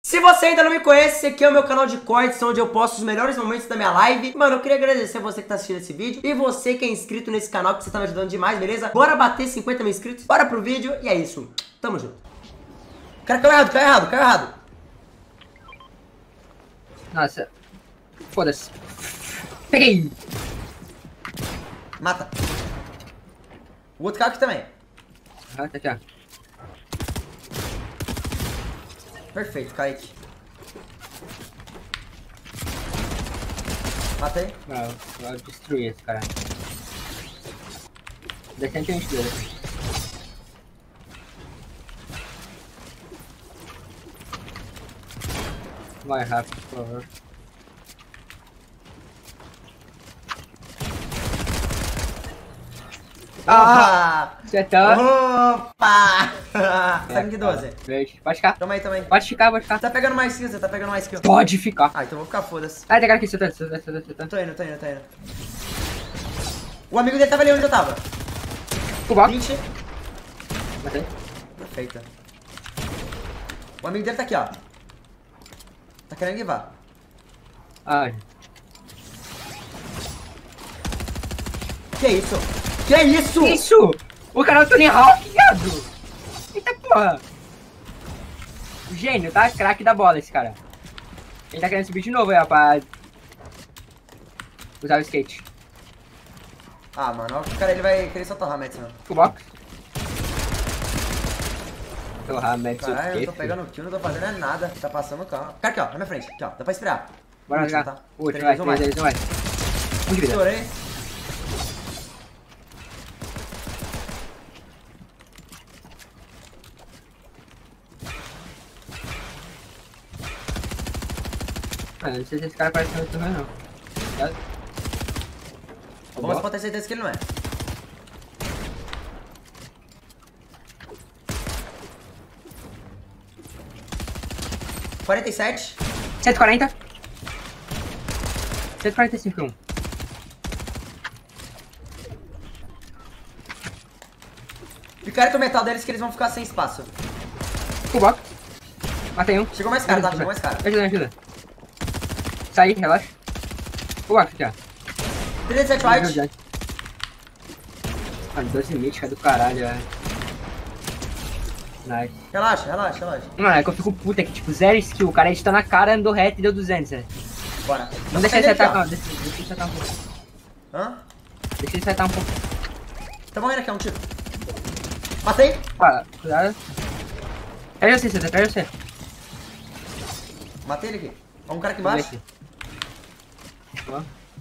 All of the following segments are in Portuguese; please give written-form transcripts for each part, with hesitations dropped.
Se você ainda não me conhece, esse aqui é o meu canal de cortes, onde eu posto os melhores momentos da minha live. Mano, eu queria agradecer a você que tá assistindo esse vídeo e você que é inscrito nesse canal, que você tá me ajudando demais, beleza? Bora bater 50 mil inscritos, bora pro vídeo e é isso. Tamo junto. Cara, caiu errado. Nossa. Foda-se. Peguei! Mata. O outro caiu aqui também. Ah, tá aqui, ó. Perfeito, Kaique. Matei. Não, eu destruí esse cara. Decentemente dele. Vai rápido, por favor. Ah! Acertou. Opa! Sangue 12. Verde. Pode ficar. Toma aí. Pode ficar. Tá pegando mais kills, você tá pegando mais kills. Pode ficar. Ah, então vou ficar, foda-se. Ah, tem cara aqui, você tá. Tô indo. O amigo dele tava ali onde eu tava. Cuba. 20. Matei. Perfeito. O amigo dele tá aqui, ó. Tá querendo guivar. Ai. Que isso? Que isso? Isso! O cara é o Tony Hawk, viado! Eita porra! Gênio, tá? Craque da bola esse cara. Ele tá querendo subir de novo aí, ó, pra usar o skate. Ah, mano, o cara ele vai querer soltar o Hametsu, não. Fullbox. O Hametsu. Caralho, eu tô pegando kill, não tô fazendo é nada. Tá passando o carro. Cara aqui, ó, na minha frente. Aqui, ó, dá pra esperar. Bora Último, jogar. tá? Último, Três, vai, um 3, 2, 1, vai. Um de vida. Estourei. Ah, não sei se esse cara parece muito também, não. Tá? Bom, mas pode ter certeza que ele não é. (47) 140. 145, 1. Picareta o metal deles que eles vão ficar sem espaço. Fullbox. Matei um. Chegou mais cara, tá? Chegou mais cara. Me ajuda. Sai, relaxa. Fullbox aqui, ó. 37 white. Ah, 12 mítica do caralho, velho. Nice. Relaxa. Mano, é que eu fico puta que, tipo, 0 skill. O cara edita na cara, andou reto e deu 200, velho. Bora. Não deixa ele acertar, não. Deixa ele acertar um pouco. Hã? Deixa ele acertar um pouco. Tá morrendo aqui, é um tiro. Matei. Ah, cuidado. Pega você, pega você. Matei ele aqui. Ó, um cara aqui embaixo. Ó.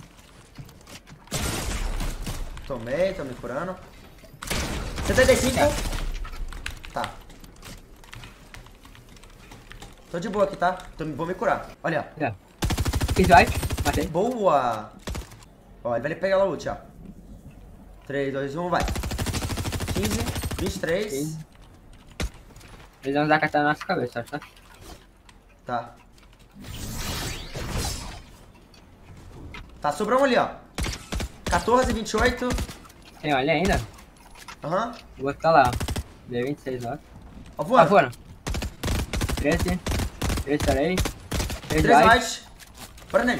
Tomei, tô me curando. 75. Tá. Tô de boa aqui, tá? Vou me curar. Olha, ó. Fiz wipe, matei. Boa! Ó, ele vai pegar a ult, ó. 3, 2, 1, vai. 15, 23. 15. Eles vão dar katana na nossa cabeça, tá? Tá. Tá, sobrou um ali, ó. 14, 28. Tem olha ainda? Aham. O outro tá lá, ó. Deu 26, ó. Ó, voando. Voando. 13. 3 tarei. 3 3 white. white. Bora nele.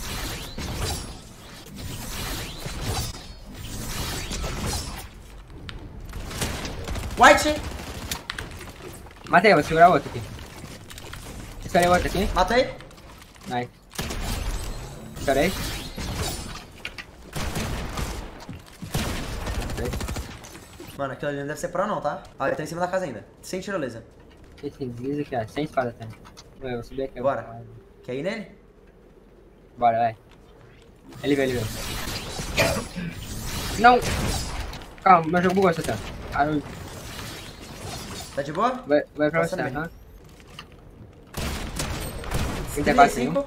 White. Matei, vou segurar o outro aqui. Estourei o outro aqui. Matei. Nice. Estourei. Mano, aquilo ali não deve ser pro não, tá? Ó, ele tá em cima da casa ainda. Sem tirolesa. Esse desliza aqui, ó. Sem espada até. Eu vou subir aqui. Bora. Quer ir nele? Bora, vai. Ele veio. Não! Calma, meu jogo bugou essa tela. Tá de boa? Vai pra Passa você, bem. aham. 34, 35.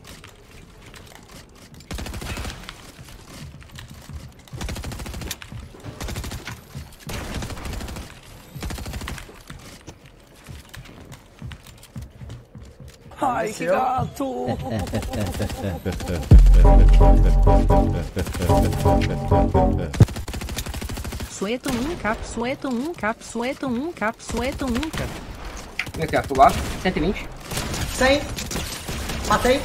Ai, que gato! Sueto 1 cap, sueto 1 cap, sueto 1 cap, sueto 1 cap. Vem aqui, ó, full box, 120. 100. Matei.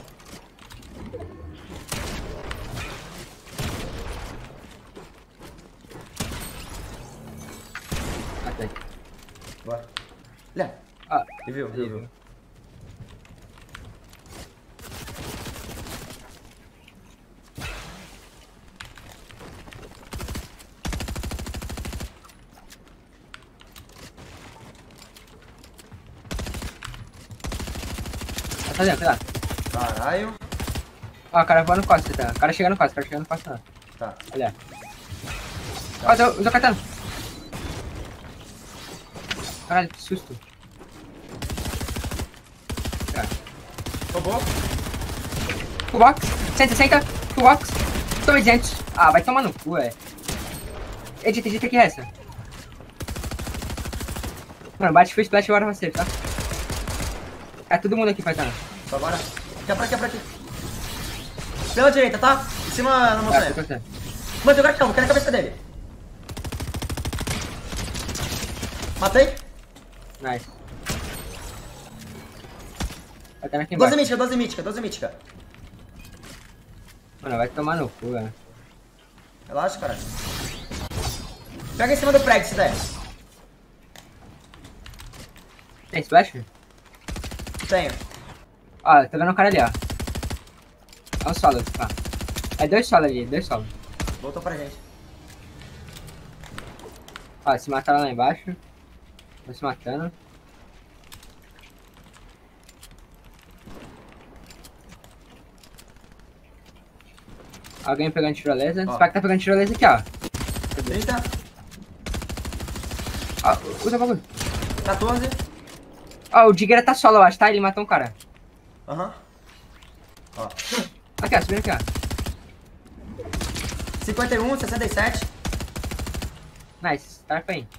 Matei. Bora. Olha. Ah, Viu. Tá fazendo, sei lá. Caralho. Ó, o cara voa no costa, tá? O cara chega no costa, não. Tá. Olha. Ó, usou katana. Caralho, que susto. Cara. Roubou. Full box, 160, full box, tomei 200. Ah, vai tomar no cu, Edita que resta. Mano, bate full splash agora você, tá? É todo mundo aqui, paizano. Só agora. Aqui é pra aqui. Pela direita, tá? Em cima na montanha. Mano, tem o cartão, quero a cabeça dele. Matei. Nice. Katana aqui 12 embaixo. mítica, 12 mítica. Mano, vai tomar no cu, velho. Relaxa, cara. Pega em cima do prédio, se der. Tem splash? Tenho. Ó, tô vendo um cara ali, ó. É um solo, tá? É 2 solos ali, 2 solos. Voltou pra gente. Ó, se mataram lá embaixo. Tô se matando. Alguém pegando tirolesa. Esse pack tá pegando tirolesa aqui, ó. 30. Ó, usa o bagulho. 14. Ó, o Digger tá solo, eu acho, tá? Ele matou um cara. Aham. Ó. Aqui, ó, subindo aqui, ó. 51, 67. Nice, tarpa aí.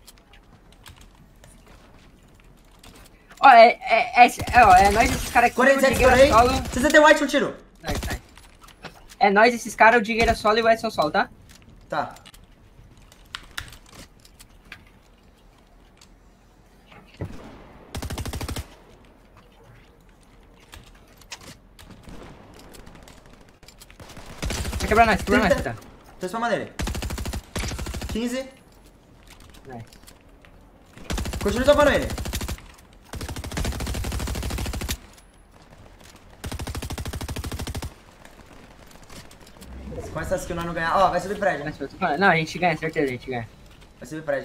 Ó, é nós esses caras aqui. 47, O Digger estourei. é solo. 68, um tiro. Nice. É nós esses caras, o Digger é solo e o Edson solo, tá? Tá. Vai quebrar nós, tá? Tô spamando ele. 15. Nice. Continua spamando ele. Com essa skill nós não ganhar. Ó, vai subir prédio. Nice, eu tô falando. Não, a gente ganha, certeza, a gente ganha. Vai subir prédio.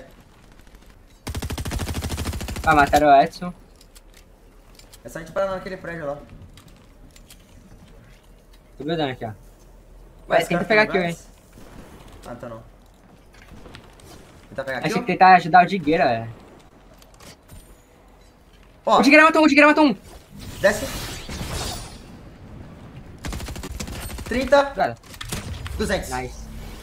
Ah, mataram o Edson. É só a gente parar naquele prédio lá. Tô buildando aqui, ó. Ué, Tenta pegar aqui, hein. Ah, tá não. Tentar pegar Achei aqui, que tentar ajudar o Digueira, velho. ó. O Digueira matou um. Desce. 30. Cuidado. 200. Nice.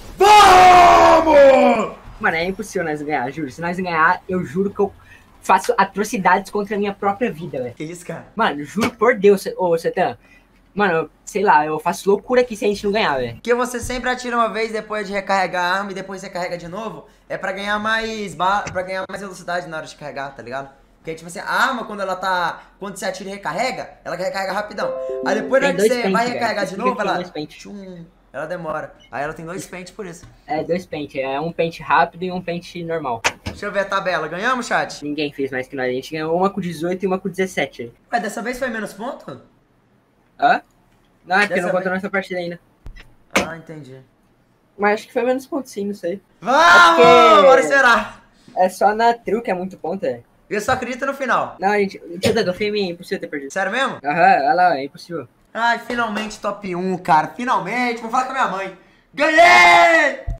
Vamos! Mano, é impossível nós ganhar, juro. Se nós ganhar, eu juro que eu faço atrocidades contra a minha própria vida, velho. Que isso, cara? Mano, juro por Deus, ô Setan. Mano, sei lá, eu faço loucura aqui se a gente não ganhar, velho. Porque você sempre atira uma vez depois de recarregar a arma e depois você carrega de novo. É pra ganhar mais velocidade na hora de carregar, tá ligado? Porque, tipo assim, a arma, quando você atira e recarrega, ela recarrega rapidão. Aí depois, na hora que você vai recarregar de novo, ela demora. Aí ela tem 2 pentes por isso. É, 2 pentes. É um pente rápido e um pente normal. Deixa eu ver a tabela. Ganhamos, chat? Ninguém fez mais que nós. A gente ganhou uma com 18 e uma com 17. Ué, dessa vez foi menos ponto? Hã? Não, é porque Dessa não contou vez- nessa partida ainda. Ah, entendi. Mas acho que foi menos ponto sim, não sei. Vamos! porque- Bora será? É só na tru que é muito ponto, é. Eu só acredito no final. Não, gente, do filme é impossível ter perdido. Sério mesmo? Aham, olha lá, é impossível. Ai, finalmente top 1, cara. Finalmente. Vou falar com a minha mãe. Ganhei!